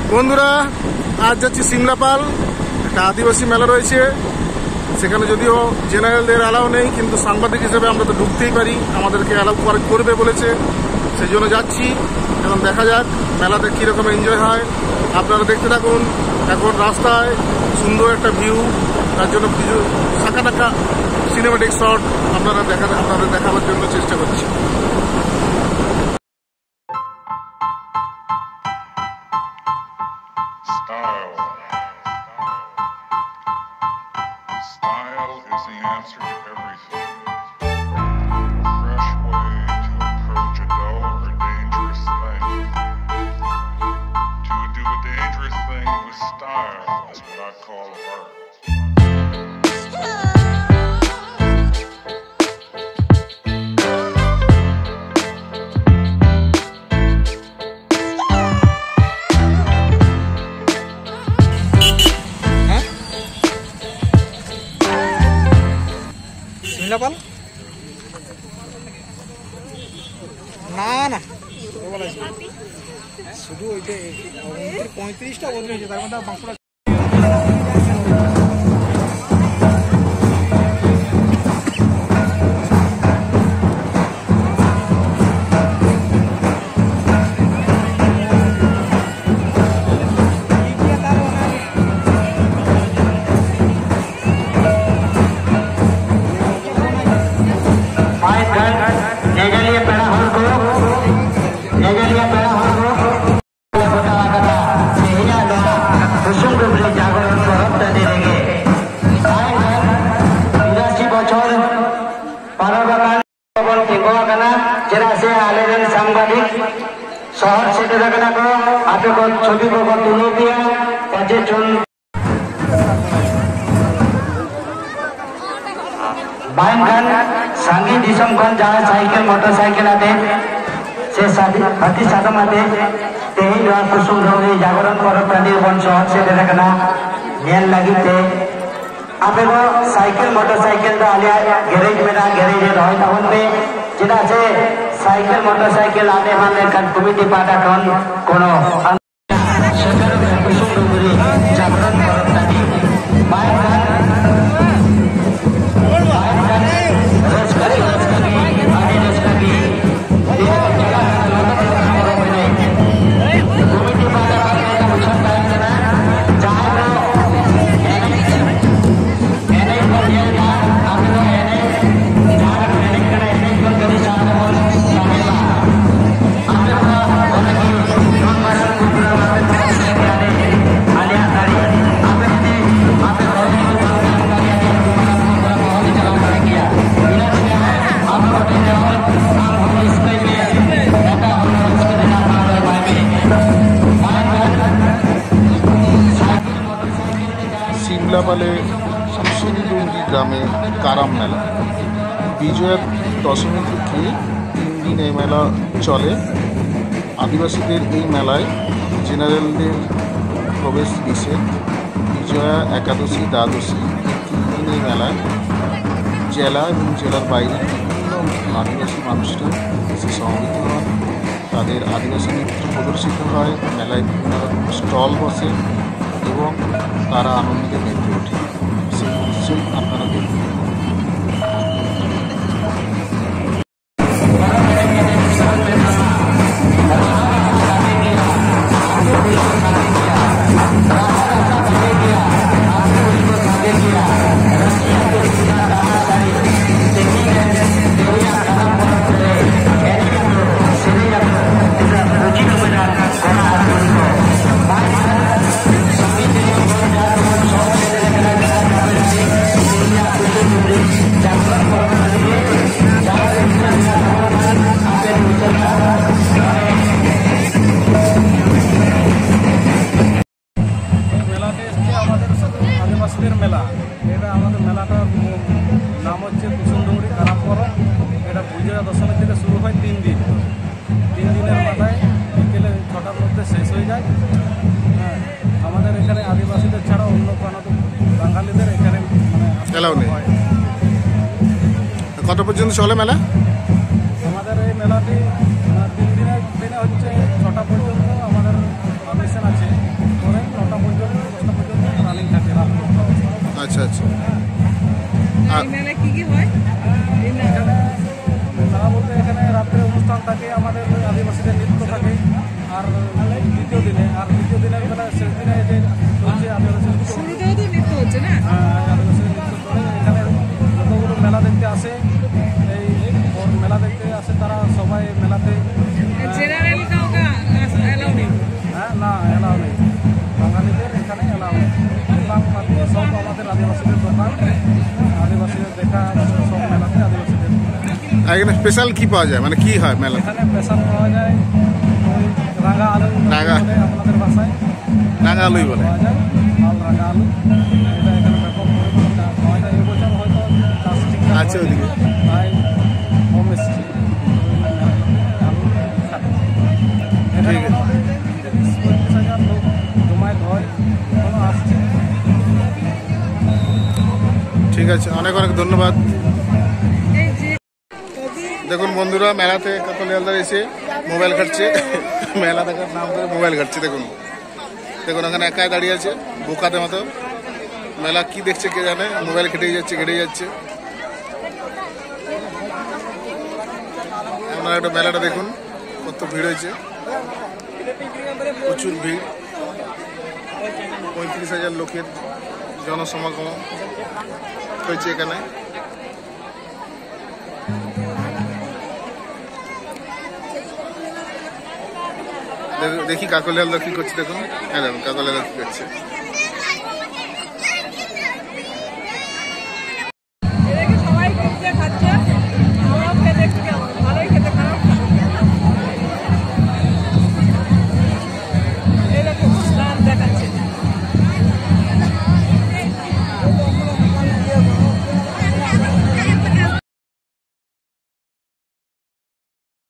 বন্ধুরা আজ যাচ্ছি সিমলাপাল, একটা আদিবাসী মেলা রয়েছে সেখানে। যদিও জেনারেলদের অ্যালাউ নেই, কিন্তু সাংবাদিক হিসেবে আমরা তো ঢুকতেই পারি, আমাদেরকে অ্যালাউ করবে বলেছে, সেই জন্য যাচ্ছি। এখন দেখা যাক মেলাতে কীরকম এনজয় হয়। আপনারা দেখতে থাকুন। এখন রাস্তায় সুন্দর একটা ভিউ, তার জন্য কিছু শাখা টাকা সিনেমাটিক শট আপনাদের দেখাবার জন্য চেষ্টা করছি। Style is the answer to everything. A fresh way to approach a dull or dangerous thing. To do a dangerous thing with style is what I call art. Simlapal না না শুধু ওইটা 35টা বদলে হয়েছে, তার মধ্যে বাঁকুড়া সাংবাদিক শহর সেটে রাখা আপনি ছবি তুলে দিয়া পাঁচে চল बाइन खान सांगी दिसम खान जहाँ साइकिल मोटरसाइकिल आते से हाथी साधम आते तेही लोहा कुसुम डोंगरी जागरण पर्व प्रांतीय वन शहर से देखना नेल लगी थे आपे को साइकिल मोटरसाइकिल तो आलिया गैरेज में ना गैरेज रहे टाउन में जिना से साइकिल मोटरसाइकिल आने वाले kan कमिटी पाटा कौन कोनो शहर में कुसुम डोंगरी जागरण पर्व प्रांतीय बाइन खान সিমলাপালে কুসুমডুঙ্গি গ্রামে কারাম মেলা বিজয়া দশমী থেকে 3 দিন এই মেলা চলে। আদিবাসীদের এই মেলায় জেনারেলদের প্রবেশ নিষেধ। বিজয়া একাদশী দ্বাদশী এই 3 দিন এই মেলায় জেলা এবং জেলার বাইরে বিভিন্ন আদিবাসী মানুষরা এসে সমবেত হন। তাদের আদিবাসী নৃত্য প্রদর্শিত হয়, মেলায় বিভিন্ন রকম স্টল বসে এবং তারা আনন্দে মেতে ওঠে। সেই দৃশ্যই আপনারা দেখুন। মেলা এটা আমাদের মেলাটার নাম হচ্ছে কুসুমডুঙ্গি কারাম পরব। এটা বিজয়া দশমী থেকে শুরু হয় 3 দিন। 3 দিনের মাথায় বিকেলে 6টার মধ্যে শেষ হয়ে যায়। হ্যাঁ, আমাদের এখানে আদিবাসীদের ছাড়া অন্য কোনো বাঙালিদের এখানে মানে কত পর্যন্ত চলে মেলা? আমাদের এই মেলাটি 3 দিনে হচ্ছে 6টা পর্যন্ত আমাদের পারমিশন আছে। আচ্ছা আচ্ছা। এই মেলায় কি কি হয়? এই মেলা এখানে মেলা বলতে এখানে রাত্রে অনুষ্ঠান থাকে, আমাদের আদিবাসীদের নৃত্য থাকে। আর দ্বিতীয় দিনে বেলা শেষ দিনে যে চলছে আদিবাসী নৃত্য। শুরুতেও তো নৃত্য হচ্ছে না? আদিবাসী নৃত্য চলে। এখানে যতগুলো মেলা দেখতে আসে, এই মেলা দেখতে আসে তারা সবাই মেলাতে। জেনারেল কাউকে অ্যালাউ নেই? হ্যাঁ, না এলাও নেই, বাঙালিদের এখানে এলাও নেই। দোকান সব আমাদের আদিবাসীদের দোকান, আদিবাসীদের দেখা সব মেলাতে আদিবাসীদের। আর এখানে স্পেশাল কি পাওয়া যায়, মানে কি হয় মেলা? এখানে স্পেশাল পাওয়া যায় ওই রাঙা আলু, রাঙা। বলে আপনাদের ভাষায় রাঙা আলুই বলে। পাওয়া যায়, লাল রাঙা আলু। এটা এখানে ব্যাপক পরিমাণে পাওয়া যায়। এবছর হয়তো চাষ ঠিকঠাক আচ্ছা, হয়নি, ওদিকে। তাই কম এসছে আলু খাতে। এখানে ঠিক আছে। মোটামুটি 30-35,000 লোক জমায়েত হয়, এখনো আসছে। ঠিক আছে, অনেক অনেক ধন্যবাদ। এই যে কবি দেখুন বন্ধুরা, মেলাতে কাকলিয়ালদার এসে মোবাইল ঘাটছে। মেলা দেখার নাম করে মোবাইল ঘাটছে। দেখুন দেখুন ওখানে একাই দাঁড়িয়ে আছে বোকাতে মতো। মেলা কি দেখছে কে জানে, মোবাইল ঘেটেই যাচ্ছে। আপনারা একটা মেলাটা দেখুন, কত ভিড় হয়েছে, প্রচুর ভিড়। 35,000 লোকের জনসমাগম হয়েছে এখানে। দেখি কাকলিয়ালদা কি করছে, দেখুন। হ্যাঁ, দেখুন কাকলিয়ালদা কি করছে।